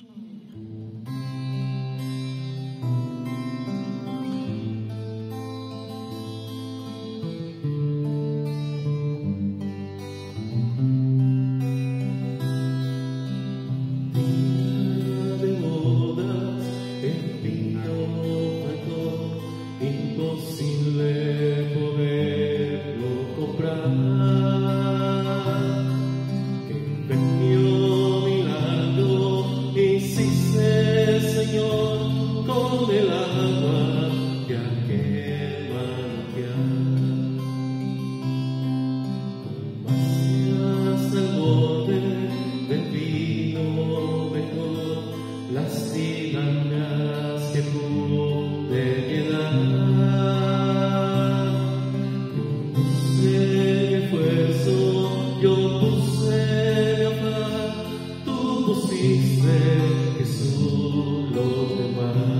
Imposible poderlo comprar. Qué pequeño milagro hiciste, Señor, con el agua de aquel manantial. Colmaste hasta el borde del vino mejor las tinajas que pude llenar. Yo puse mi afán, tú pusiste, Jesús, los demás.